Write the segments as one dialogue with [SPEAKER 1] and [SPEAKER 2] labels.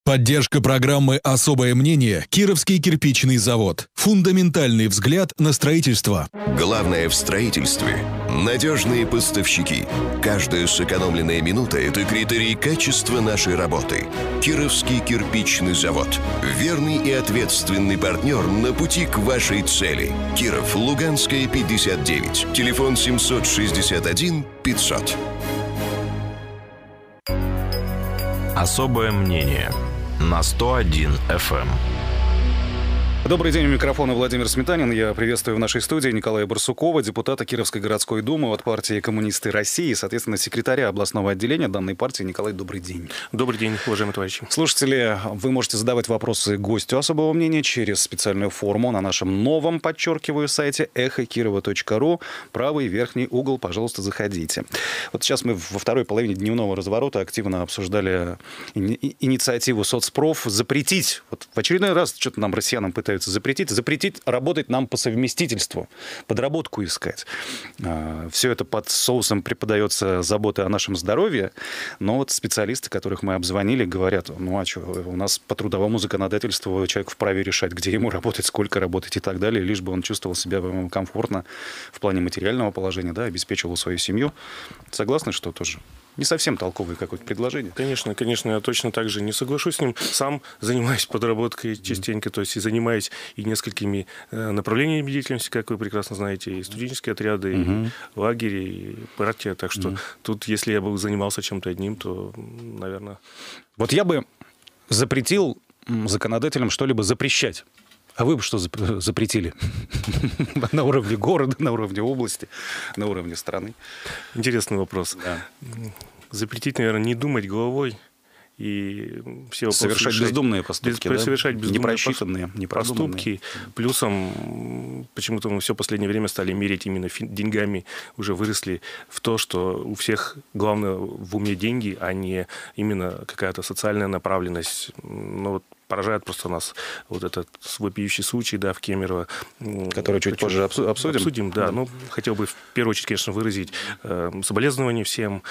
[SPEAKER 1] Поддержка программы «Особое мнение» Кировский кирпичный завод. Фундаментальный взгляд на строительство.
[SPEAKER 2] Главное в строительстве – надежные поставщики. Каждая сэкономленная минута – это критерий качества нашей работы. Кировский кирпичный завод. Верный и ответственный партнер на пути к вашей цели. Киров, Луганская, 59. Телефон 761 500.
[SPEAKER 3] Особое мнение на 101 FM.
[SPEAKER 4] Добрый день, у микрофона Владимир Сметанин. Я приветствую в нашей студии Николая Барсукова, депутата Кировской городской думы от партии «Коммунисты России», соответственно, секретаря областного отделения данной партии. Николай, добрый день.
[SPEAKER 5] Добрый день, уважаемые товарищи.
[SPEAKER 4] Слушатели, вы можете задавать вопросы гостю особого мнения через специальную форму на нашем новом, подчеркиваю, сайте эхокирова.ру. Правый верхний угол, пожалуйста, заходите. Вот сейчас мы во второй половине дневного разворота активно обсуждали инициативу соцпроф запретить. Вот в очередной раз что-то нам, россиянам, пытаются запретить работать нам по совместительству, подработку искать. Все это под соусом преподается заботы о нашем здоровье, но вот специалисты, которых мы обзвонили, говорят, ну а что, у нас по трудовому законодательству человек вправе решать, где ему работать, сколько работать и так далее, лишь бы он чувствовал себя комфортно в плане материального положения, да, обеспечивал свою семью. Согласны, что тоже не совсем толковое какое-то предложение?
[SPEAKER 5] Конечно, я точно так же не соглашусь с ним. Сам занимаюсь подработкой частенько, то есть и занимаюсь и несколькими направлениями деятельности, как вы прекрасно знаете, и студенческие отряды, и лагерь, и партия. Так что тут, если я бы занимался чем-то одним, то, наверное...
[SPEAKER 4] Вот я бы запретил законодателям что-либо запрещать. А вы бы что запретили? На уровне города, на уровне области, на уровне страны?
[SPEAKER 5] Интересный вопрос.
[SPEAKER 4] Да.
[SPEAKER 5] Запретить, наверное, не думать головой и все вопросы
[SPEAKER 4] совершать
[SPEAKER 5] решать,
[SPEAKER 4] бездумные поступки, да?
[SPEAKER 5] Совершать бездумные
[SPEAKER 4] непросчитанные,
[SPEAKER 5] поступки. Плюсом почему-то мы все последнее время стали мерить именно деньгами, уже выросли в то, что у всех главное в уме деньги, а не именно какая-то социальная направленность. Ну, вот поражает просто нас вот этот вопиющий случай, да, в Кемерово.
[SPEAKER 4] Который чуть позже обсудим.
[SPEAKER 5] Обсудим, да. Ну, хотел бы в первую очередь, конечно, выразить соболезнования всем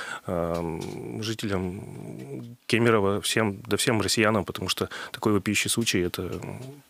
[SPEAKER 5] жителям Кемерово, всем россиянам, потому что такой вопиющий случай, это...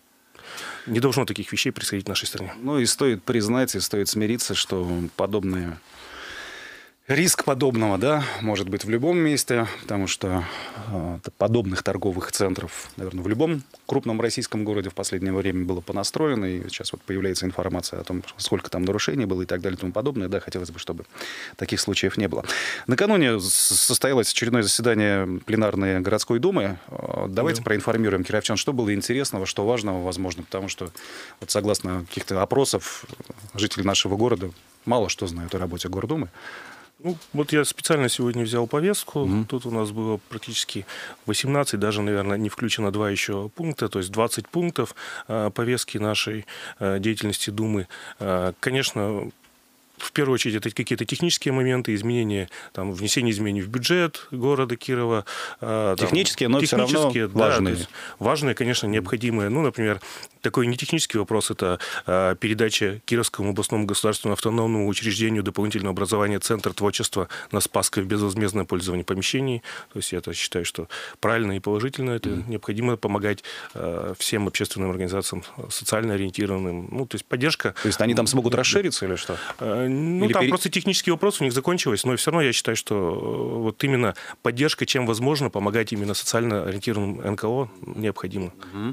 [SPEAKER 5] Не должно таких вещей происходить в нашей стране.
[SPEAKER 4] Ну и стоит признать, и стоит смириться, что подобные... Риск подобного, да, может быть в любом месте, потому что подобных торговых центров, наверное, в любом крупном российском городе в последнее время было понастроено, и сейчас вот появляется информация о том, сколько там нарушений было и так далее и тому подобное. Да, хотелось бы, чтобы таких случаев не было. Накануне состоялось очередное заседание пленарной городской думы. Давайте проинформируем кировчан, что было интересного, что важного, возможно, потому что, вот согласно каких-то опросов, жители нашего города мало что знают о работе Гордумы.
[SPEAKER 5] Ну, вот я специально сегодня взял повестку. Тут у нас было практически 18, даже, наверное, не включено 2 еще пункта, то есть 20 пунктов повестки нашей деятельности Думы. Конечно, в первую очередь, это какие-то технические моменты, изменения, там, внесение изменений в бюджет города Кирова.
[SPEAKER 4] Технические, но все равно важные.
[SPEAKER 5] Да, важные, конечно, необходимые. Ну, например, такой нетехнический вопрос – это передача Кировскому областному государственному автономному учреждению дополнительного образования Центр творчества на Спасской в безвозмездное пользование помещений. То есть я считаю, что правильно и положительно. Это необходимо помогать всем общественным организациям, социально ориентированным. Ну, то есть поддержка.
[SPEAKER 4] То есть они там смогут расшириться или что?
[SPEAKER 5] Ну, или там просто технический вопрос у них закончилось, но все равно я считаю, что вот именно поддержка, чем возможно, помогать именно социально ориентированным НКО необходимо.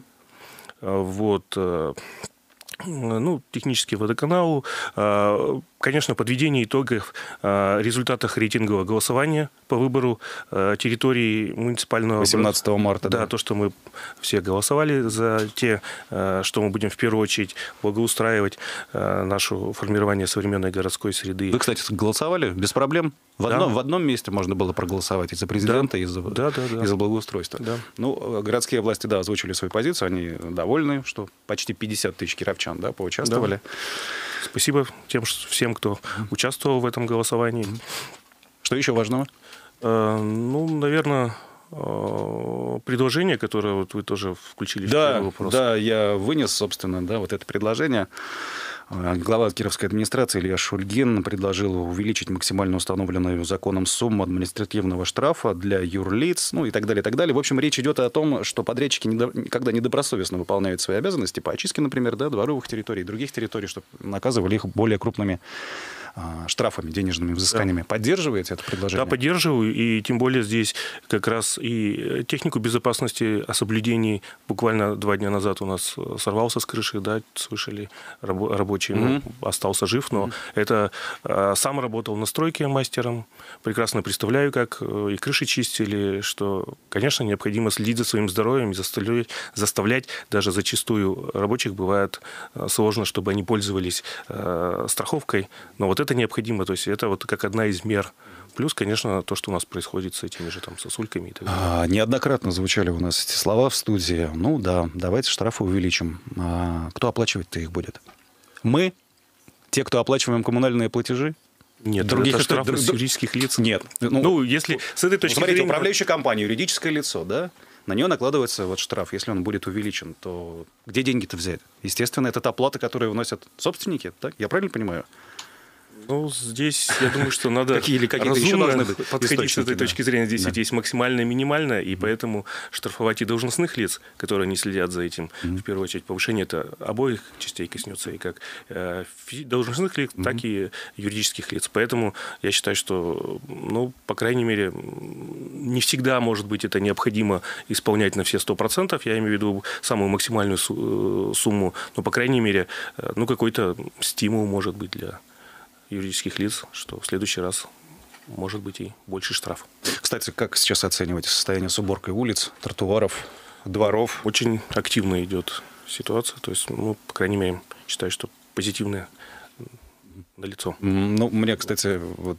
[SPEAKER 5] Вот. Ну, технический водоканал. Конечно, подведение итогов результатах рейтингового голосования по выбору территории муниципального...
[SPEAKER 4] 18 марта,
[SPEAKER 5] да. То, что мы все голосовали за те, что мы будем в первую очередь благоустраивать наше формирование современной городской среды.
[SPEAKER 4] Вы, кстати, голосовали без проблем? В одном месте можно было проголосовать и за президента, и за благоустройство. Да. Ну, городские власти, да, озвучили свою позицию, они довольны, что почти 50 тысяч кировчан, да, поучаствовали.
[SPEAKER 5] Да. Спасибо всем, кто участвовал в этом голосовании.
[SPEAKER 4] Что еще важного?
[SPEAKER 5] Ну, наверное, предложение, которое вот вы тоже включили в
[SPEAKER 4] первый
[SPEAKER 5] вопрос.
[SPEAKER 4] Да, я вынес, собственно, вот это предложение. Глава Кировской администрации Илья Шульгин предложил увеличить максимально установленную законом сумму административного штрафа для юрлиц, и так далее, и так далее. В общем, речь идет о том, что подрядчики, когда недобросовестно выполняют свои обязанности по очистке, например, дворовых территорий, других территорий, чтобы наказывали их более крупными штрафами, денежными взысканиями. Да. Поддерживаете это предложение?
[SPEAKER 5] Да, поддерживаю. И тем более здесь как раз и технику безопасности о соблюдении буквально 2 дня назад у нас сорвался с крыши, да, слышали, рабочий, остался жив, но это сам работал на стройке мастером. Прекрасно представляю, как и крыши чистили, что, конечно, необходимо следить за своим здоровьем и заставлять даже зачастую рабочих бывает сложно, чтобы они пользовались страховкой. Но вот это необходимо, то есть это вот как одна из мер. Плюс, конечно, то, что у нас происходит с этими же там сосульками и так далее.
[SPEAKER 4] Неоднократно звучали у нас эти слова в студии. Давайте штрафы увеличим. Кто оплачивать-то их будет? Мы? Те, кто оплачиваем коммунальные платежи?
[SPEAKER 5] Нет, это штрафы с юридических лиц.
[SPEAKER 4] Нет.
[SPEAKER 5] Если с этой точки
[SPEAKER 4] зрения...
[SPEAKER 5] Смотрите,
[SPEAKER 4] управляющая компания, юридическое лицо, да? На нее накладывается штраф. Если он будет увеличен, то где деньги-то взять? Естественно, это та плата, которую вносят собственники, так? Я правильно понимаю?
[SPEAKER 5] Здесь, я думаю, что надо
[SPEAKER 4] разумно
[SPEAKER 5] подходить с этой точки зрения. Здесь ведь есть максимальное и минимальное, и поэтому штрафовать и должностных лиц, которые не следят за этим. В первую очередь, повышение это обоих частей коснется, и как должностных лиц, так и юридических лиц. Поэтому я считаю, что, по крайней мере, не всегда, может быть, это необходимо исполнять на все 100%. Я имею в виду самую максимальную сумму, но, по крайней мере, какой-то стимул может быть для юридических лиц, что в следующий раз может быть и больше штраф.
[SPEAKER 4] Кстати, как сейчас оцениваете состояние с уборкой улиц, тротуаров, дворов?
[SPEAKER 5] Очень активно идет ситуация. То есть, по крайней мере, считаю, что позитивная налицо.
[SPEAKER 4] Меня, кстати,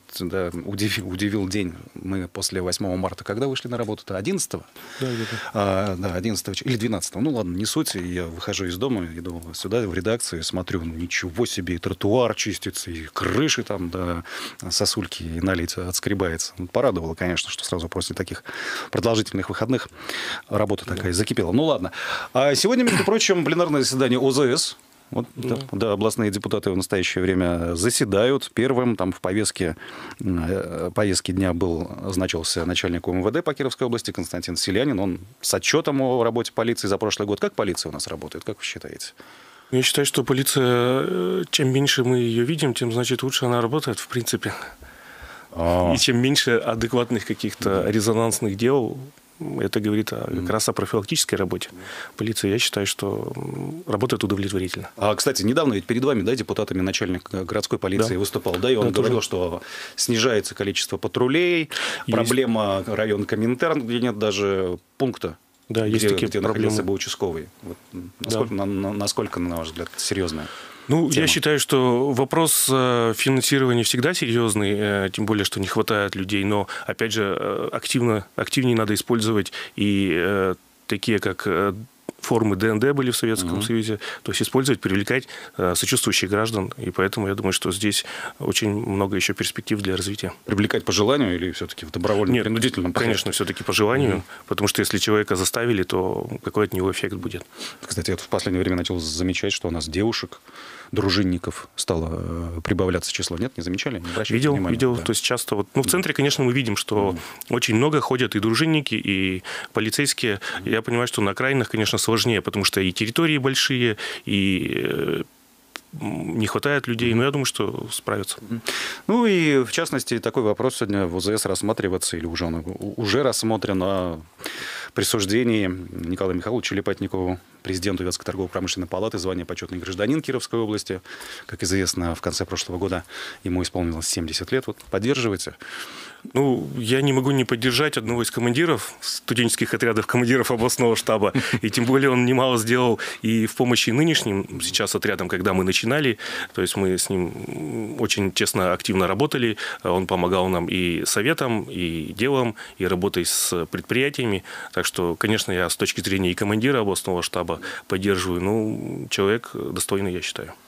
[SPEAKER 4] удивил день. Мы после 8 марта когда вышли на работу-то? 11-го? Да, 11 или 12-го. Ладно, не суть. Я выхожу из дома, иду сюда, в редакцию, смотрю, ничего себе, и тротуар чистится, и крыши там, сосульки и налить отскребается. Порадовало, конечно, что сразу после таких продолжительных выходных работа такая закипела. Ладно. А сегодня, между прочим, пленарное заседание ОЗС. Областные депутаты в настоящее время заседают. Первым в повестке дня значился начальник УМВД по Кировской области Константин Селянин. Он с отчетом о работе полиции за прошлый год. Как полиция у нас работает? Как вы считаете?
[SPEAKER 5] Я считаю, что полиция, чем меньше мы ее видим, тем, значит, лучше она работает, в принципе. И чем меньше адекватных каких-то резонансных дел, это говорит как раз о профилактической работе полиции. Я считаю, что работает удовлетворительно.
[SPEAKER 4] Кстати, недавно ведь перед вами, депутатами начальник городской полиции выступал, и он говорил, что снижается количество патрулей, проблема район Коминтерн, где нет даже пункта,
[SPEAKER 5] есть такие
[SPEAKER 4] где находился бы участковый. Насколько, на ваш взгляд, серьезная?
[SPEAKER 5] Я считаю, что вопрос финансирования всегда серьезный, тем более, что не хватает людей, но, опять же, активнее надо использовать и такие, как формы ДНД были в Советском Союзе, то есть использовать, привлекать сочувствующих граждан, и поэтому я думаю, что здесь очень много еще перспектив для развития.
[SPEAKER 4] Привлекать по желанию или все-таки в добровольном, принудительном порядке?
[SPEAKER 5] Конечно, все-таки по желанию, потому что если человека заставили, то какой от него эффект будет.
[SPEAKER 4] Кстати, я в последнее время начал замечать, что у нас девушек, дружинников стало прибавляться число. Нет, не замечали? Не
[SPEAKER 5] видел. Да. То есть часто в центре, конечно, мы видим, что очень много ходят и дружинники, и полицейские. Я понимаю, что на окраинах, конечно, сложнее, потому что и территории большие, и не хватает людей, но я думаю, что справятся.
[SPEAKER 4] И, в частности, такой вопрос сегодня в ОЗС рассматриваться, или уже рассмотрен о присуждении Николаю Михайловичу Лепатникову, президенту Вятской торгово-промышленной палаты, звание почетный гражданин Кировской области. Как известно, в конце прошлого года ему исполнилось 70 лет. Поддерживаете?
[SPEAKER 5] Я не могу не поддержать одного из командиров, студенческих отрядов командиров областного штаба. И тем более он немало сделал и в помощи нынешним сейчас отрядам, когда мы начинали. То есть мы с ним очень честно, активно работали. Он помогал нам и советом, и делом, и работой с предприятиями. Так что, конечно, я с точки зрения и командира областного штаба поддерживаю. Человек достойный, я считаю.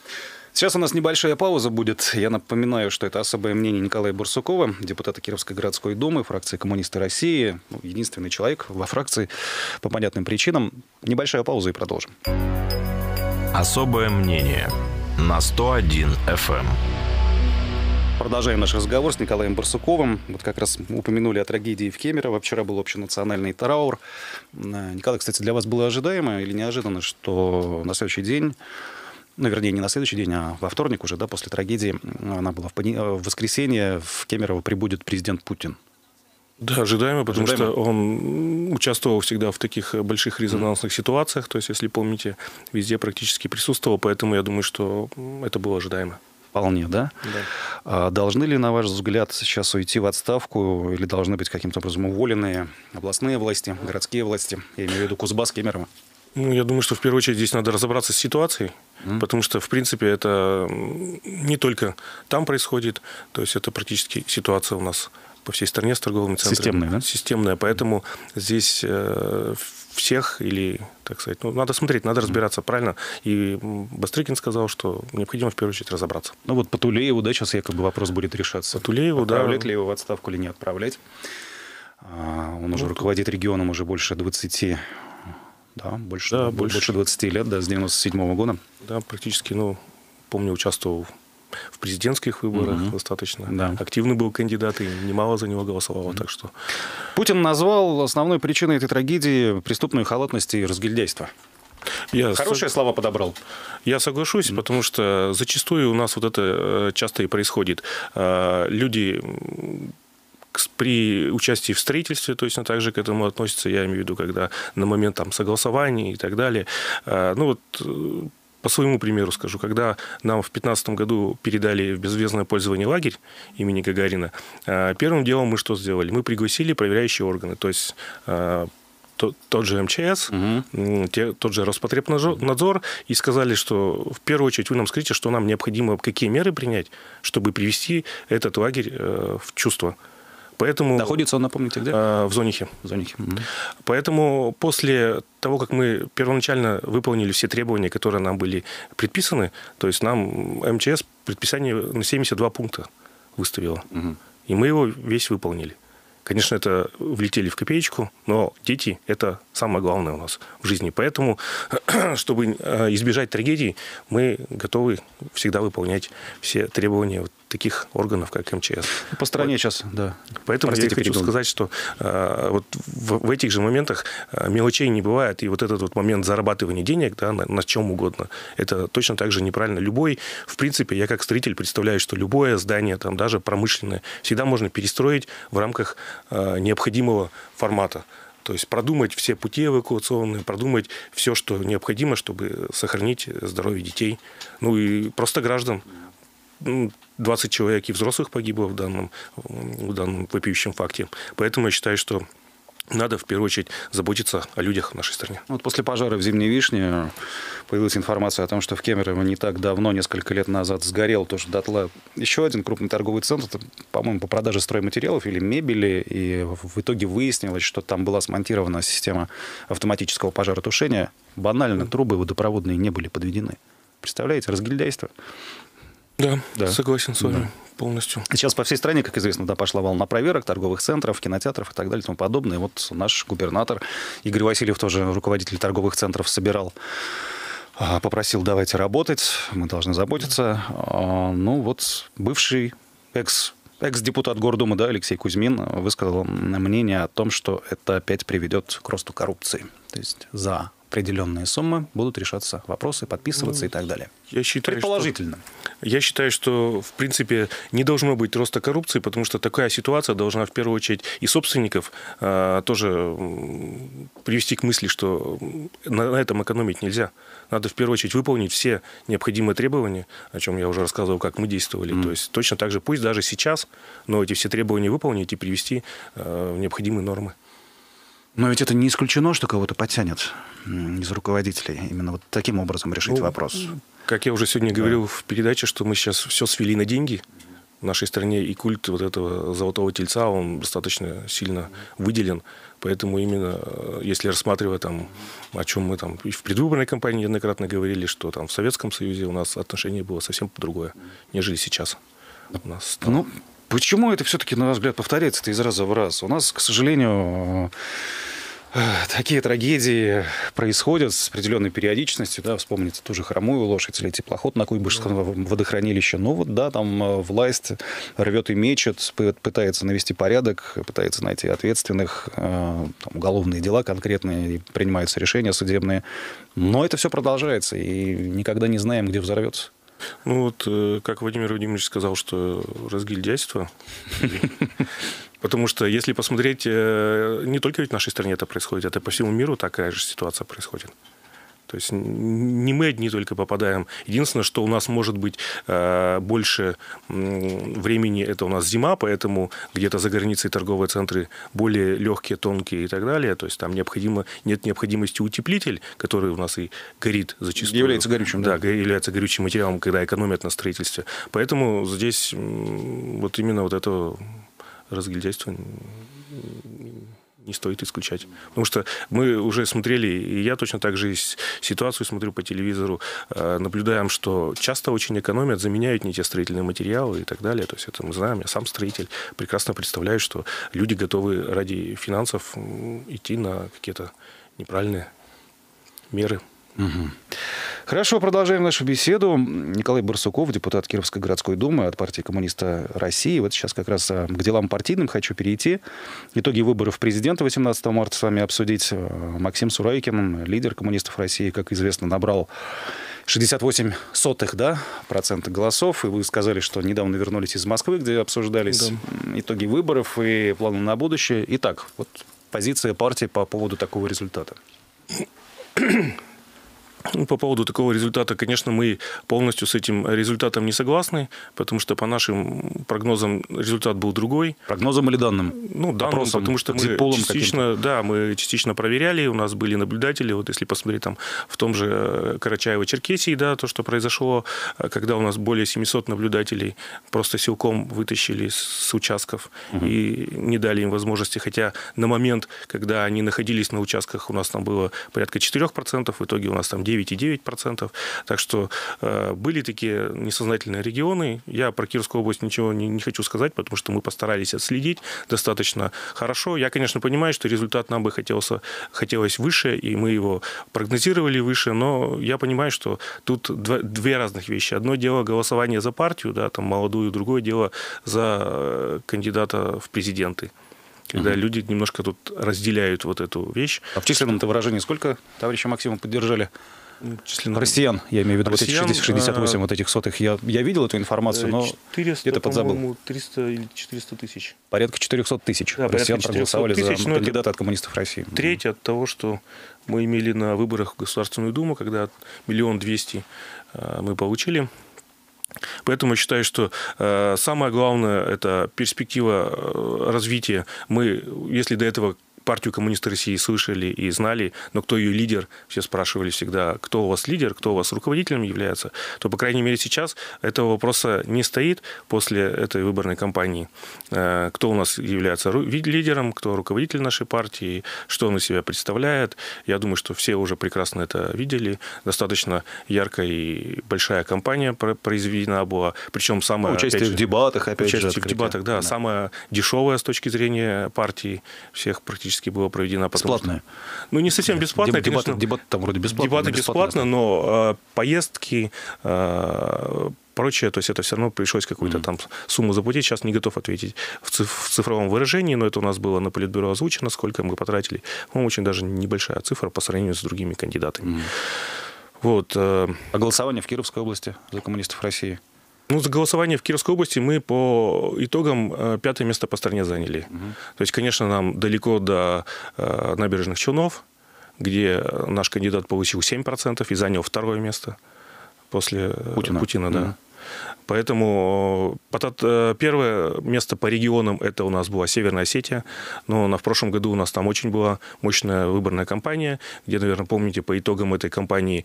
[SPEAKER 4] Сейчас у нас небольшая пауза будет. Я напоминаю, что это особое мнение Николая Барсукова, депутата Кировской городской думы, фракции «Коммунисты России». Единственный человек во фракции по понятным причинам. Небольшая пауза и продолжим.
[SPEAKER 3] Особое мнение на 101 FM.
[SPEAKER 4] Продолжаем наш разговор с Николаем Барсуковым. Вот как раз упомянули о трагедии в Кемерово. Вчера был общенациональный траур. Николай, кстати, для вас было ожидаемо или неожиданно, что на следующий день, ну, вернее, не на следующий день, а во вторник уже, да, после трагедии, она была в воскресенье, в Кемерово прибудет президент Путин?
[SPEAKER 5] Да, ожидаемо, потому что он участвовал всегда в таких больших резонансных ситуациях. То есть, если помните, везде практически присутствовал. Поэтому я думаю, что это было ожидаемо.
[SPEAKER 4] Вполне, да?
[SPEAKER 5] Да.
[SPEAKER 4] Должны ли, на ваш взгляд, сейчас уйти в отставку или должны быть каким-то образом уволены областные власти, городские власти? Я имею в виду Кузбасс, Кемерово.
[SPEAKER 5] Ну, я думаю, что в первую очередь здесь надо разобраться с ситуацией, потому что, в принципе, это не только там происходит, то есть это практически ситуация у нас по всей стране с торговыми центрами.
[SPEAKER 4] Системная, да?
[SPEAKER 5] Системная, поэтому здесь всех или, так сказать, ну, надо смотреть, надо разбираться, правильно? И Бастрыкин сказал, что необходимо в первую очередь разобраться.
[SPEAKER 4] Ну вот по Тулееву, да, сейчас якобы вопрос будет решаться.
[SPEAKER 5] По Тулееву, да.
[SPEAKER 4] Отправлять ли его в отставку или не отправлять? Он уже руководит регионом уже больше 20... Да, больше 20 лет, да, с 97-го года.
[SPEAKER 5] Да, практически, ну, помню, участвовал в президентских выборах достаточно. Активный был кандидат, и немало за него голосовало, так что...
[SPEAKER 4] Путин назвал основной причиной этой трагедии преступную халатность и разгильдяйство. Хорошие слова подобрал.
[SPEAKER 5] Я соглашусь, потому что зачастую у нас вот это часто и происходит. Люди... При участии в строительстве точно так же к этому относятся, я имею в виду, когда на момент там, согласования и так далее. Ну вот по своему примеру скажу, когда нам в 2015 году передали в безвизное пользование лагерь имени Гагарина, первым делом мы что сделали? Мы пригласили проверяющие органы, то есть тот же МЧС, тот же Роспотребнадзор, и сказали, что в первую очередь вы нам скажите, что нам необходимо, какие меры принять, чтобы привести этот лагерь в чувство. Поэтому,
[SPEAKER 4] находится он, напомните, где?
[SPEAKER 5] В Зонихе. Поэтому после того, как мы первоначально выполнили все требования, которые нам были предписаны, то есть нам МЧС предписание на 72 пункта выставило. И мы его весь выполнили. Конечно, это влетели в копеечку, но дети – это самое главное у нас в жизни. Поэтому, чтобы избежать трагедий, мы готовы всегда выполнять все требования таких органов, как МЧС.
[SPEAKER 4] По стране сейчас, да.
[SPEAKER 5] Поэтому я хочу сказать, что вот в этих же моментах мелочей не бывает. И вот этот вот момент зарабатывания денег, да, на чем угодно, это точно так же неправильно. В принципе, я как строитель представляю, что любое здание, там, даже промышленное, всегда можно перестроить в рамках необходимого формата. То есть продумать все пути эвакуационные, продумать все, что необходимо, чтобы сохранить здоровье детей. Ну и просто граждан. 20 человек и взрослых погибло в данном вопиющем факте. Поэтому я считаю, что надо в первую очередь заботиться о людях в нашей стране.
[SPEAKER 4] Вот после пожара в Зимней Вишне появилась информация о том, что в Кемерово не так давно, несколько лет назад, сгорел тоже дотла еще один крупный торговый центр, по-моему, по продаже стройматериалов или мебели. И в итоге выяснилось, что там была смонтирована система автоматического пожаротушения. Банально трубы водопроводные не были подведены. Представляете, разгильдяйство.
[SPEAKER 5] Да, согласен с вами полностью.
[SPEAKER 4] Сейчас по всей стране, как известно, пошла волна проверок торговых центров, кинотеатров и так далее и тому подобное. Вот наш губернатор Игорь Васильев, тоже руководитель торговых центров, попросил: давайте работать, мы должны заботиться. Ну вот бывший экс-депутат Гордумы, да, Алексей Кузьмин высказал мнение о том, что это опять приведет к росту коррупции. То есть за определенные суммы будут решаться вопросы, подписываться и так далее. Предположительно.
[SPEAKER 5] Я считаю, что, в принципе, не должно быть роста коррупции, потому что такая ситуация должна, в первую очередь, и собственников тоже привести к мысли, что на этом экономить нельзя. Надо, в первую очередь, выполнить все необходимые требования, о чем я уже рассказывал, как мы действовали. То есть точно так же, пусть даже сейчас, но эти все требования выполнить и привести в необходимые нормы.
[SPEAKER 4] Но ведь это не исключено, что кого-то подтянет из руководителей. Именно вот таким образом решить вопрос.
[SPEAKER 5] Как я уже сегодня говорил в передаче, что мы сейчас все свели на деньги. в нашей стране и культ вот этого золотого тельца, он достаточно сильно выделен. Поэтому именно, если рассматривать там, о чем мы там и в предвыборной кампании неоднократно говорили, что там в Советском Союзе у нас отношение было совсем другое, нежели сейчас. У нас, там...
[SPEAKER 4] Ну, почему это все-таки, на ваш взгляд, повторяется-то из раза в раз? У нас, к сожалению, такие трагедии происходят с определенной периодичностью, да, вспомните ту же Хромую лошадь или теплоход на Куйбышевском водохранилище. Ну вот, да, там власть рвет и мечет, пытается навести порядок, пытается найти ответственных, там, уголовные дела конкретные, принимаются решения судебные. Но это все продолжается, и никогда не знаем, где взорвется.
[SPEAKER 5] Ну вот, как Владимир Владимирович сказал, что разгильдяйство... Потому что, если посмотреть, не только ведь в нашей стране это происходит, это по всему миру такая же ситуация происходит. То есть не мы одни только попадаем. Единственное, что у нас может быть больше времени, это у нас зима, поэтому где-то за границей торговые центры более легкие, тонкие и так далее. То есть там нет необходимости утеплитель, который у нас и горит зачастую.
[SPEAKER 4] Является горючим.
[SPEAKER 5] Да, является горючим материалом, когда экономят на строительстве. Поэтому здесь вот именно вот это... разгильдяйство не стоит исключать. Потому что мы уже смотрели, и я точно так же ситуацию смотрю по телевизору, наблюдаем, что часто очень экономят, заменяют не те строительные материалы и так далее. То есть это мы знаем, я сам строитель, прекрасно представляю, что люди готовы ради финансов идти на какие-то неправильные меры.
[SPEAKER 4] Угу. Хорошо, продолжаем нашу беседу. Николай Барсуков, депутат Кировской городской думы от партии «Коммуниста России». Вот сейчас как раз к делам партийным хочу перейти. Итоги выборов президента 18 марта с вами обсудить. Максим Суровикин, лидер «Коммунистов России», как известно, набрал 68% процента голосов. И вы сказали, что недавно вернулись из Москвы, где обсуждались итоги выборов и планы на будущее. Итак, вот позиция партии по поводу такого результата.
[SPEAKER 5] По поводу такого результата, конечно, мы полностью с этим результатом не согласны, потому что по нашим прогнозам результат был другой.
[SPEAKER 4] Прогнозам или данным?
[SPEAKER 5] Ну, данным, потому что мы частично проверяли, у нас были наблюдатели. Вот если посмотреть там в том же Карачаево-Черкесии, да, то, что произошло, когда у нас более 700 наблюдателей просто силком вытащили с участков и не дали им возможности. Хотя на момент, когда они находились на участках, у нас там было порядка 4%, в итоге у нас там 9,9%. Так что были такие несознательные регионы. Я про Кировскую область ничего не хочу сказать, потому что мы постарались отследить достаточно хорошо. Я, конечно, понимаю, что результат нам бы хотелось выше, и мы его прогнозировали выше, но я понимаю, что тут две разных вещи. Одно дело голосование за партию, да, там молодую, другое дело за кандидата в президенты. Когда люди немножко тут разделяют вот эту вещь.
[SPEAKER 4] А в численном-то выражении сколько товарища Максима поддержали?
[SPEAKER 5] Численно...
[SPEAKER 4] Россиян, я имею в виду, россиян, 68 вот этих сотых. Я видел эту информацию, но
[SPEAKER 5] 400,
[SPEAKER 4] где-то подзабыл.
[SPEAKER 5] 300 или 400 тысяч.
[SPEAKER 4] Порядка 400 тысяч россиян проголосовали за кандидата от Коммунистов России.
[SPEAKER 5] Треть от того, что мы имели на выборах в Государственную Думу, когда 1 200 000 мы получили. Поэтому я считаю, что самое главное – это перспектива развития. Мы, если до этого партию «Коммунисты России» слышали и знали, но кто ее лидер, все спрашивали всегда, кто у вас лидер, кто у вас руководителем является, то, по крайней мере, сейчас этого вопроса не стоит после этой выборной кампании. Кто у нас является лидером, кто руководитель нашей партии, что он из себя представляет. Я думаю, что все уже прекрасно это видели. Достаточно яркая и большая кампания произведена была. Причем самая...
[SPEAKER 4] Участие в дебатах, опять же.
[SPEAKER 5] Участие в дебатах, да. Самая дешевая с точки зрения партии всех практически была проведена.
[SPEAKER 4] Бесплатная?
[SPEAKER 5] Ну, не совсем бесплатная, конечно.
[SPEAKER 4] Дебаты там вроде бесплатные.
[SPEAKER 5] Дебаты бесплатно, но поездки, прочее, то есть это все равно пришлось какую-то там сумму заплатить. Сейчас не готов ответить в цифровом выражении, но это у нас было на Политбюро озвучено, сколько мы потратили. По-моему, очень даже небольшая цифра по сравнению с другими кандидатами. Вот.
[SPEAKER 4] А голосование в Кировской области за Коммунистов России?
[SPEAKER 5] Ну, за голосование в Кировской области мы по итогам 5-е место по стране заняли. То есть, конечно, нам далеко до Набережных Челнов, где наш кандидат получил 7% и занял 2-е место после Путина, да. Поэтому первое место по регионам это у нас была Северная Осетия. Но в прошлом году у нас там очень была мощная выборная кампания, где, наверное, помните, по итогам этой кампании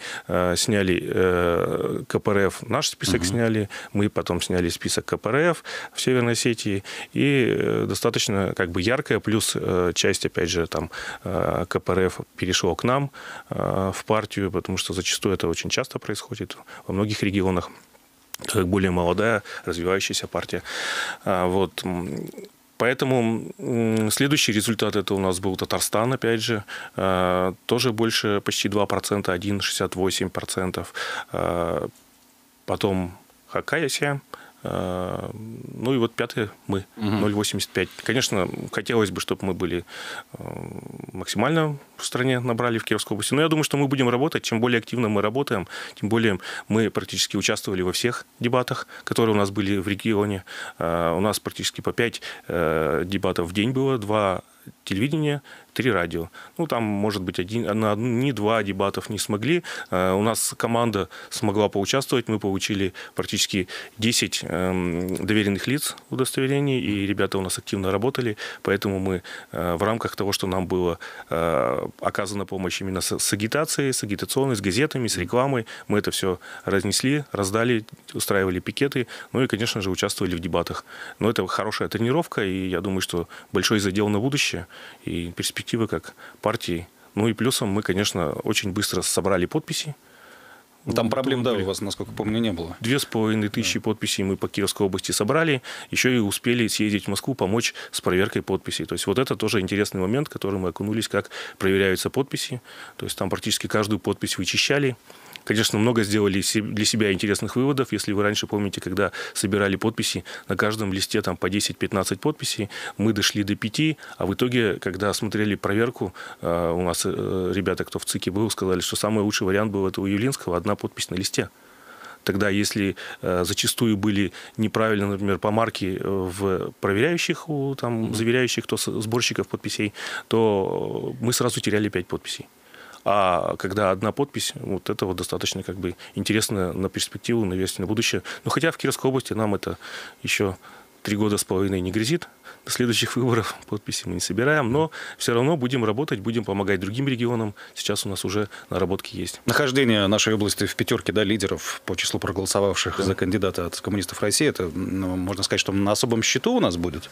[SPEAKER 5] сняли КПРФ, наш список сняли, мы потом сняли список КПРФ в Северной Осетии. И достаточно яркая, плюс часть, опять же, там КПРФ перешло к нам в партию, потому что зачастую это очень часто происходит во многих регионах. Как более молодая, развивающаяся партия. Вот. Поэтому следующий результат это у нас был Татарстан, опять же, тоже больше, почти 2%, 1,68%. Потом Хакасия. Ну и вот пятый мы, 0,85. Конечно, хотелось бы, чтобы мы были максимально в стране, набрали в Кировской области. Но я думаю, что мы будем работать. Чем более активно мы работаем, тем более мы практически участвовали во всех дебатах, которые у нас были в регионе. У нас практически по 5 дебатов в день было, 2 телевидения, 3 радио. Ну, там, может быть, ни 2 дебатов не смогли. У нас команда смогла поучаствовать. Мы получили практически 10 доверенных лиц удостоверений, и ребята у нас активно работали. Поэтому мы в рамках того, что нам было оказана помощь именно с агитацией, с агитационной, с газетами, с рекламой, мы это все разнесли, раздали, устраивали пикеты, ну и, конечно же, участвовали в дебатах. Но это хорошая тренировка, и я думаю, что большой задел на будущее и перспективы как партии. Ну и плюсом мы, конечно, очень быстро собрали подписи.
[SPEAKER 4] Там проблем, да, у вас, насколько помню, не было.
[SPEAKER 5] 2500 подписей мы по Кировской области собрали, еще и успели съездить в Москву, помочь с проверкой подписей. То есть вот это тоже интересный момент, в который мы окунулись, как проверяются подписи. То есть там практически каждую подпись вычищали. Конечно, много сделали для себя интересных выводов. Если вы раньше помните, когда собирали подписи, на каждом листе там по 10-15 подписей, мы дошли до 5, а в итоге, когда смотрели проверку, у нас ребята, кто в ЦИКе был, сказали, что самый лучший вариант был это у Явлинского, 1 подпись на листе. Тогда, если зачастую были неправильно, например, помарки в проверяющих, заверяющих, кто сборщиков подписей, то мы сразу теряли 5 подписей. А когда 1 подпись, вот это вот достаточно интересно на перспективу, на версию на будущее. Но хотя в Кировской области нам это еще 3,5 года не грозит. До следующих выборов подписи мы не собираем, но все равно будем работать, будем помогать другим регионам. Сейчас у нас уже наработки есть.
[SPEAKER 4] Нахождение нашей области в 5 лидеров по числу проголосовавших за кандидата от коммунистов России, это, можно сказать, что на особом счету у нас будет?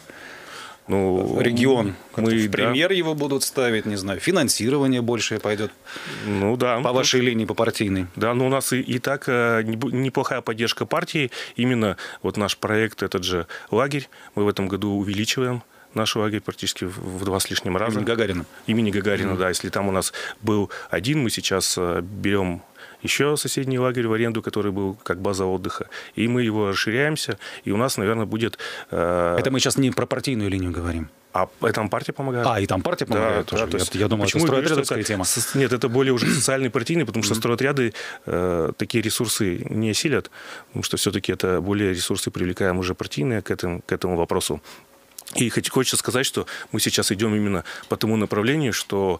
[SPEAKER 4] Регион. В премьер его будут ставить, не знаю, финансирование большее пойдет. По вашей линии, по партийной.
[SPEAKER 5] Да, но у нас и так неплохая поддержка партии. Именно вот наш проект, этот же лагерь, мы в этом году увеличиваем наш лагерь практически в 2 с лишним раза.
[SPEAKER 4] Имени Гагарина.
[SPEAKER 5] Имени Гагарина, да. Если там у нас был 1, мы сейчас берем еще соседний лагерь в аренду, который был как база отдыха. И мы его расширяемся. И у нас, наверное, будет...
[SPEAKER 4] Это мы сейчас не про партийную линию говорим.
[SPEAKER 5] А там партия помогает.
[SPEAKER 4] И там партия помогает тоже.
[SPEAKER 5] Да,
[SPEAKER 4] я думаю, это стройотрядовская тема.
[SPEAKER 5] Нет, это более уже социальный партийный, потому что стройотряды такие ресурсы не осилят, потому что все-таки это более ресурсы привлекаем уже партийные к этому вопросу. И хочется сказать, что мы сейчас идем именно по тому направлению, что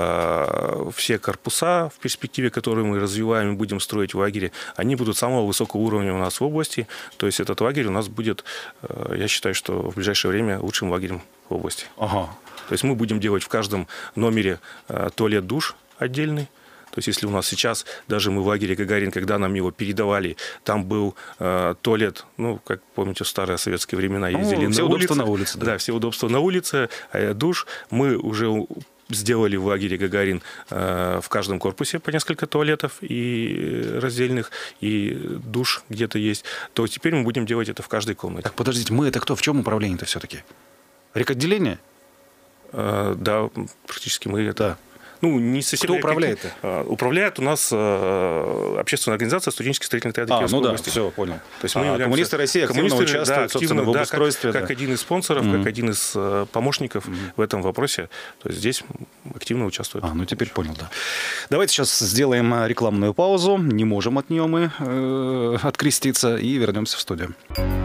[SPEAKER 5] все корпуса в перспективе, которые мы развиваем и будем строить в лагере, они будут самого высокого уровня у нас в области. То есть этот лагерь у нас будет, я считаю, что в ближайшее время лучшим лагерем в области.
[SPEAKER 4] Ага.
[SPEAKER 5] То есть мы будем делать в каждом номере туалет-душ отдельный. То есть, если у нас сейчас, даже мы в лагере Гагарин, когда нам его передавали, там был туалет, как помните, в старые советские времена ездили
[SPEAKER 4] все удобства на улице.
[SPEAKER 5] Да, все удобства на улице, душ. Мы уже сделали в лагере Гагарин в каждом корпусе по несколько туалетов и раздельных, и душ где-то есть. То теперь мы будем делать это в каждой комнате.
[SPEAKER 4] Так, подождите, мы это кто? В чем управление-то все-таки? Рекотделение?
[SPEAKER 5] Да, практически мы это... Да. Не совсем.
[SPEAKER 4] Кто управляет?
[SPEAKER 5] Управляет у нас общественная организация «Студенческий строительный отряд Кировской области».
[SPEAKER 4] Все, понял.
[SPEAKER 5] То есть мы
[SPEAKER 4] коммунисты России активно участвуют, собственно, в обустройстве.
[SPEAKER 5] Как один из спонсоров, как один из помощников в этом вопросе. То есть здесь активно участвуют.
[SPEAKER 4] Теперь понял, да. Давайте сейчас сделаем рекламную паузу. Не можем от нее мы откреститься. И вернемся в студию.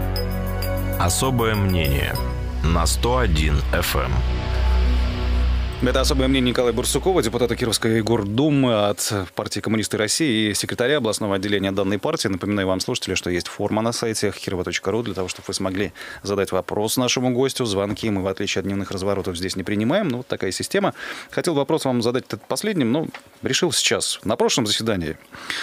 [SPEAKER 3] Особое мнение на 101 FM.
[SPEAKER 4] Это особое мнение Николая Барсукова, депутата Кировской гордумы от партии «Коммунисты России» и секретаря областного отделения данной партии. Напоминаю вам, слушатели, что есть форма на сайте kirova.ru для того, чтобы вы смогли задать вопрос нашему гостю. Звонки мы, в отличие от дневных разворотов, здесь не принимаем. Ну, вот такая система. Хотел вопрос вам задать последним, но решил сейчас. На прошлом заседании,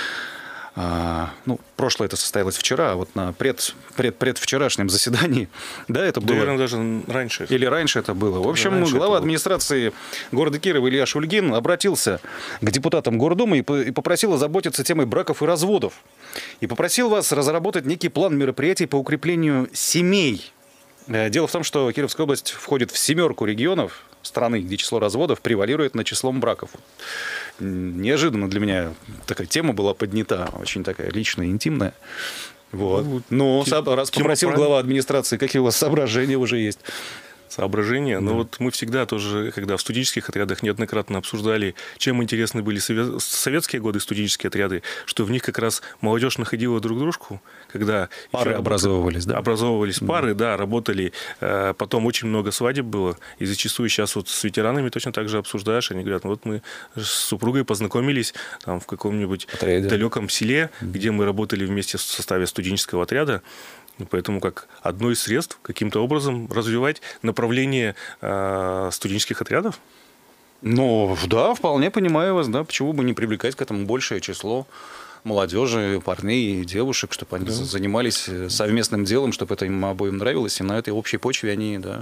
[SPEAKER 4] прошлое это состоялось вчера, а вот на предвчерашнем заседании, да, это было...
[SPEAKER 5] Наверное, даже раньше.
[SPEAKER 4] Или раньше это было. В общем, глава администрации города Кирова Илья Шульгин обратился к депутатам Гордумы и попросил озаботиться темой браков и разводов. И попросил вас разработать некий план мероприятий по укреплению семей. Дело в том, что Кировская область входит в 7 регионов страны, где число разводов превалирует над числом браков. Неожиданно для меня такая тема была поднята, очень такая личная, интимная. Вот. Но раз попросил глава администрации, какие у вас соображения уже есть?
[SPEAKER 5] Соображения. Но вот мы всегда тоже, когда в студенческих отрядах неоднократно обсуждали, чем интересны были советские годы студенческие отряды, что в них как раз молодежь находила друг дружку, когда
[SPEAKER 4] пары образовывались, да?
[SPEAKER 5] Образовывались пары, да, работали. Потом очень много свадеб было. И зачастую сейчас вот с ветеранами точно так же обсуждаешь. Они говорят, вот мы с супругой познакомились там, в каком-нибудь далеком селе, где мы работали вместе в составе студенческого отряда. Поэтому как одно из средств каким-то образом развивать направление студенческих отрядов?
[SPEAKER 4] Ну, да, вполне понимаю вас, да. Почему бы не привлекать к этому большее число молодежи, парней и девушек, чтобы они занимались совместным делом, чтобы это им обоим нравилось, и на этой общей почве они, да,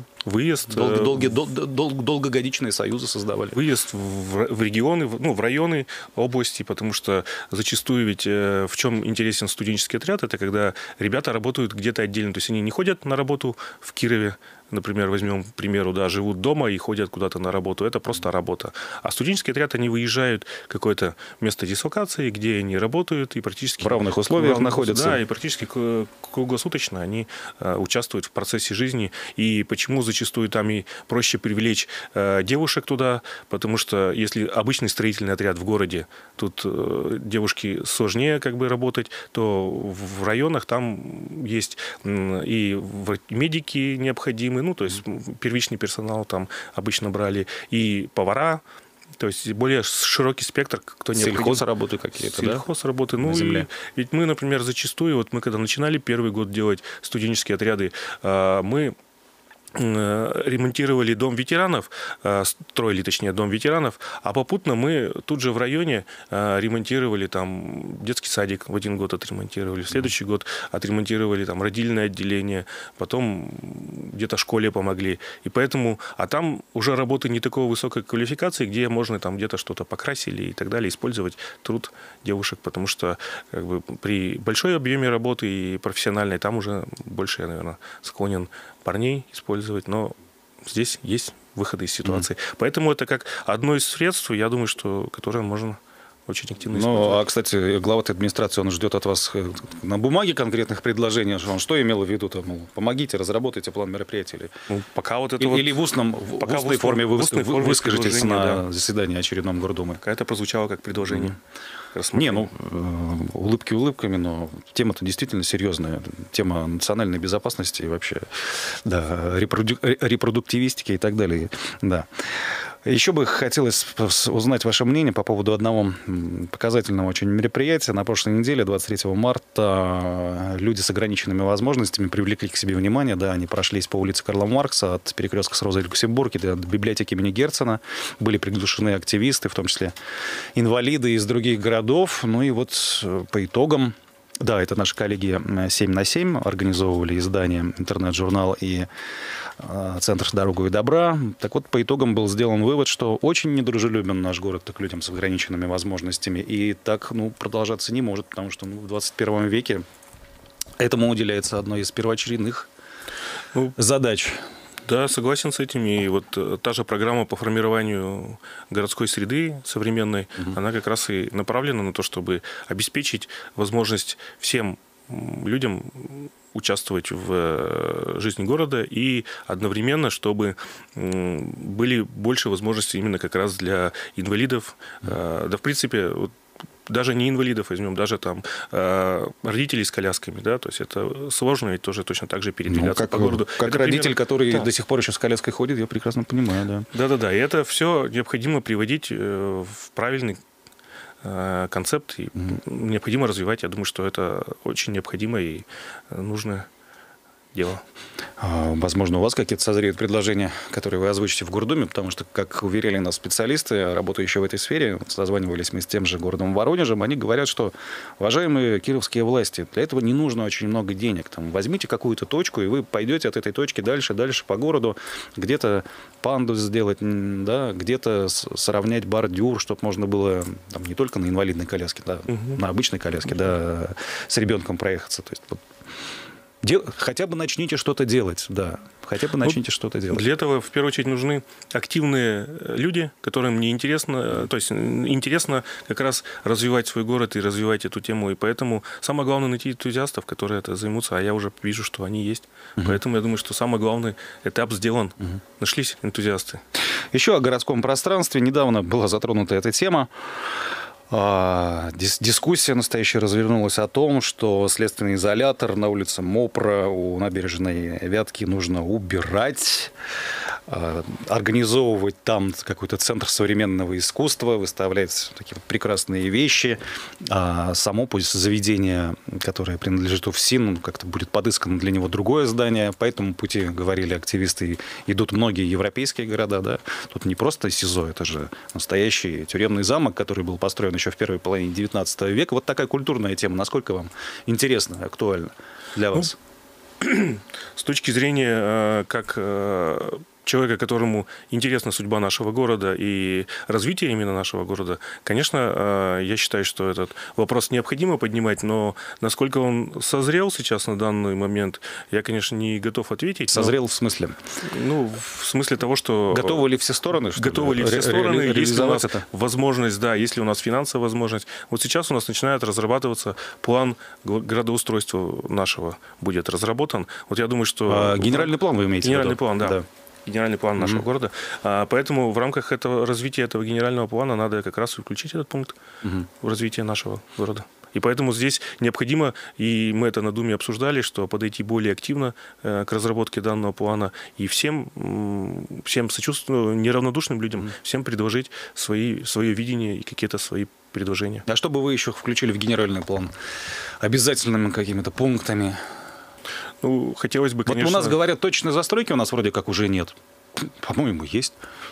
[SPEAKER 4] долгогодичные союзы создавали.
[SPEAKER 5] Выезд в регионы, в районы, области, потому что зачастую ведь в чем интересен студенческий отряд, это когда ребята работают где-то отдельно, то есть они не ходят на работу в Кирове, например, возьмем, к примеру, да, живут дома и ходят куда-то на работу. Это просто работа. А студенческий отряд, они выезжают в какое-то место дислокации, где они работают и практически...
[SPEAKER 4] В равных условиях находятся.
[SPEAKER 5] Да, и практически круглосуточно они участвуют в процессе жизни. И почему зачастую там и проще привлечь девушек туда, потому что если обычный строительный отряд в городе, тут девушки сложнее как бы работать, то в районах там есть и медики необходимые, то есть первичный персонал там обычно брали, и повара, то есть более широкий спектр, кто необходим.
[SPEAKER 4] Сельхозработы какие-то, да?
[SPEAKER 5] Сельхозработы. Ну, и ведь мы, например, зачастую, вот мы когда начинали первый год делать студенческие отряды, мы ремонтировали дом ветеранов, строили, точнее, дом ветеранов, а попутно мы тут же в районе ремонтировали там детский садик, в один год отремонтировали, в следующий год отремонтировали там родильное отделение, потом где-то школе помогли. И поэтому, а там уже работы не такой высокой квалификации, где можно там где-то что-то покрасили и так далее, использовать труд девушек, потому что как бы при большой объеме работы и профессиональной там уже больше я, наверное, склонен парней использовать, но здесь есть выходы из ситуации. Поэтому это как одно из средств, я думаю, что которое можно очень активно использовать.
[SPEAKER 4] Ну, а, кстати, глава администрации, он ждет от вас на бумаге конкретных предложений. Он что имел в виду? Мол, помогите, разработайте план мероприятий. Или,
[SPEAKER 5] пока вот это
[SPEAKER 4] или в устной форме вы выскажетесь на заседании очередном Гордумы.
[SPEAKER 5] Это прозвучало как предложение.
[SPEAKER 4] Не, улыбки улыбками, но тема-то действительно серьезная. Тема национальной безопасности и вообще, да, репродуктивистики и так далее. Да. Еще бы хотелось узнать ваше мнение по поводу одного показательного очень мероприятия. На прошлой неделе, 23 марта, люди с ограниченными возможностями привлекли к себе внимание. Да, они прошлись по улице Карла Маркса от перекрестка с Розой Люксембург до библиотеки имени Герцена. Были приглашены активисты, в том числе инвалиды из других городов. Ну и вот по итогам... Да, это наши коллеги 7/7 организовывали издание, интернет-журнал и Центр «Дорогу и добра». Так вот, по итогам был сделан вывод, что очень недружелюбен наш город к людям с ограниченными возможностями. И так продолжаться не может, потому что в 21 веке этому уделяется одной из первоочередных задач.
[SPEAKER 5] Да, согласен с этим. И вот та же программа по формированию городской среды современной, она как раз и направлена на то, чтобы обеспечить возможность всем людям участвовать в жизни города и одновременно, чтобы были больше возможностей именно как раз для инвалидов. Да, в принципе, даже не инвалидов возьмем, даже там родителей с колясками, да, то есть это сложно ведь тоже точно так же передвигаться по городу.
[SPEAKER 4] Как
[SPEAKER 5] это
[SPEAKER 4] родитель, который
[SPEAKER 5] да.
[SPEAKER 4] до сих пор еще с коляской ходит, я прекрасно понимаю, да.
[SPEAKER 5] Да-да-да, и это все необходимо приводить в правильный концепт, и необходимо развивать. Я думаю, что это очень необходимо и нужное дело.
[SPEAKER 4] Возможно, у вас какие-то созреют предложения, которые вы озвучите в Гордуме, потому что, как уверяли нас специалисты, работающие в этой сфере, созванивались мы с тем же городом Воронежем, они говорят, что, уважаемые кировские власти, для этого не нужно очень много денег. Там, возьмите какую-то точку, и вы пойдете от этой точки дальше по городу, где-то пандус сделать, да, где-то сравнять бордюр, чтобы можно было там, не только на инвалидной коляске, да, на обычной коляске, да, с ребенком проехаться. То есть, вот, хотя бы начните что-то делать, да. Хотя бы начните что-то делать.
[SPEAKER 5] Для этого, в первую очередь, нужны активные люди, которым не интересно, то есть интересно как раз развивать свой город и развивать эту тему. И поэтому самое главное найти энтузиастов, которые это займутся, а я уже вижу, что они есть. Поэтому я думаю, что самый главный этап сделан. Нашлись энтузиасты.
[SPEAKER 4] Еще о городском пространстве. Недавно была затронута эта тема. Дискуссия настоящая развернулась о том, что следственный изолятор на улице Мопра у набережной Вятки нужно убирать, организовывать там какой-то центр современного искусства, выставлять такие прекрасные вещи. Само пусть заведение, которое принадлежит УФСИН, как-то будет подыскано для него другое здание. По этому пути, говорили активисты, идут многие европейские города. Да? Тут не просто СИЗО, это же настоящий тюремный замок, который был построен еще в первой половине XIX века. Вот такая культурная тема. Насколько вам интересна, актуальна для вас?
[SPEAKER 5] С точки зрения как человека, которому интересна судьба нашего города и развитие именно нашего города, конечно, я считаю, что этот вопрос необходимо поднимать, но насколько он созрел сейчас на данный момент, я, конечно, не готов ответить.
[SPEAKER 4] Созрел в смысле?
[SPEAKER 5] Ну, в смысле того, что...
[SPEAKER 4] Готовы ли все стороны?
[SPEAKER 5] Готовы ли все стороны? Есть ли у нас возможность, да, есть ли у нас финансовая возможность. Вот сейчас у нас начинает разрабатываться план градоустройства нашего, будет разработан. Вот я думаю, что...
[SPEAKER 4] Генеральный план вы имеете в виду?
[SPEAKER 5] Генеральный план, да. Генеральный план нашего города. Поэтому в рамках этого развития этого генерального плана надо как раз включить этот пункт в развитие нашего города. И поэтому здесь необходимо, и мы это на Думе обсуждали, что подойти более активно к разработке данного плана и всем сочувствующим, неравнодушным людям, всем предложить свое видение и какие-то свои предложения.
[SPEAKER 4] А что бы вы еще включили в генеральный план? Обязательными какими-то пунктами?
[SPEAKER 5] Ну, хотелось бы, конечно...
[SPEAKER 4] Вот у нас говорят, точной застройки у нас вроде как уже нет. По-моему, есть.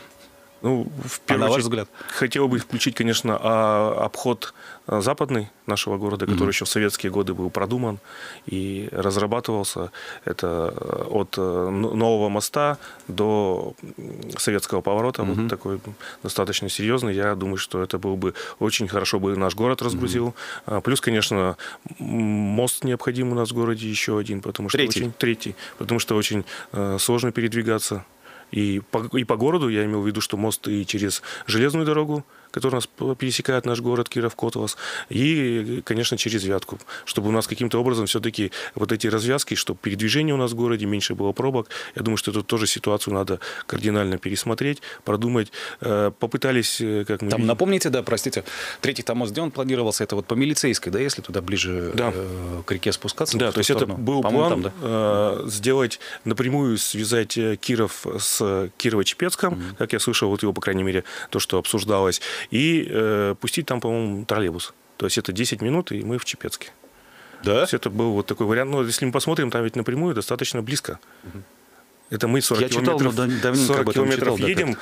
[SPEAKER 5] Ну, в первую очередь, взгляд? Хотел бы включить, конечно, обход западный нашего города, который еще в советские годы был продуман и разрабатывался. Это от Нового моста до Советского поворота. Вот такой достаточно серьезный. Я думаю, что это был бы очень хорошо бы наш город разгрузил. Плюс, конечно, мост необходим у нас в городе еще один, потому что третий, потому что очень сложно передвигаться. И по городу, я имел в виду, что мост и через железную дорогу, который нас пересекает наш город Киров-Котовос, и, конечно, через Вятку, чтобы у нас каким-то образом все-таки вот эти развязки, чтобы передвижение у нас в городе, меньше было пробок. Я думаю, что тут тоже ситуацию надо кардинально пересмотреть, продумать. Попытались, как мы...
[SPEAKER 4] Там, напомните, да, простите, третий там мост, где он планировался? Это вот по Милицейской, да, если туда ближе к реке спускаться?
[SPEAKER 5] Да, то есть это был план сделать, напрямую связать Киров с Кирово-Чепецком, как я слышал, вот его, по крайней мере, то, что обсуждалось, и пустить там, по-моему, троллейбус. То есть это 10 минут, и мы в Чепецке. Да? То есть это был вот такой вариант. Но если мы посмотрим, там ведь напрямую достаточно близко. Это мы 40 километров едем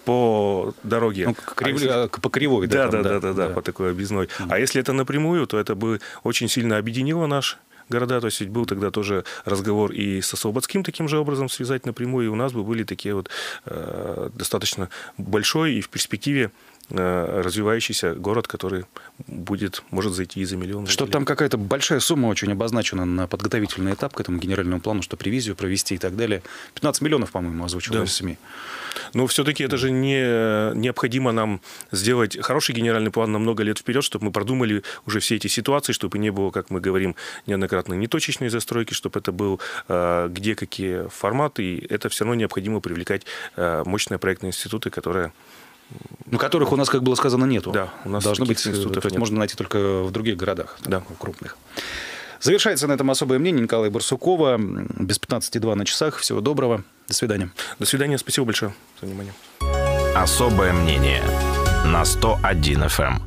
[SPEAKER 5] по дороге.
[SPEAKER 4] Ну, по кривой.
[SPEAKER 5] Да, по такой объездной. А если это напрямую, то это бы очень сильно объединило наш города, то есть был тогда тоже разговор и со Слободским таким же образом связать напрямую, и у нас бы были такие вот достаточно большой и в перспективе развивающийся город, который может зайти и за миллион.
[SPEAKER 4] Что там какая-то большая сумма очень обозначена на подготовительный этап к этому генеральному плану, что ревизию провести и так далее. 15 миллионов, по-моему, озвучивалось в СМИ.
[SPEAKER 5] Но все-таки это же необходимо нам сделать хороший генеральный план на много лет вперед, чтобы мы продумали уже все эти ситуации, чтобы не было, как мы говорим неоднократно, неточечной застройки, чтобы это был где какие форматы. И это все равно необходимо привлекать мощные проектные институты, которые
[SPEAKER 4] Ну, которых у нас, как было сказано, нету.
[SPEAKER 5] Да, у нас
[SPEAKER 4] должны быть,
[SPEAKER 5] институтов
[SPEAKER 4] то есть
[SPEAKER 5] нет.
[SPEAKER 4] можно найти только в других городах,
[SPEAKER 5] Да.
[SPEAKER 4] крупных. Завершается на этом особое мнение Николая Барсукова. Без 15:02 на часах. Всего доброго. До свидания.
[SPEAKER 5] До свидания. Спасибо большое за внимание.
[SPEAKER 3] Особое мнение на 101 FM.